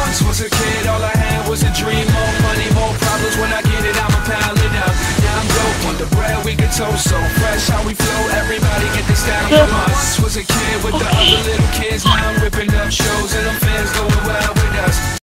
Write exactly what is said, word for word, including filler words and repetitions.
once was a kid, all I had was a dream. More money, more problems, when I get it, I'ma pile it up. Now I'm dope on the bread, we can toast so fresh. How we flow, everybody get this down from us. Once was a kid with the other little kids, now I'm ripping up shows and them fans going wild with us.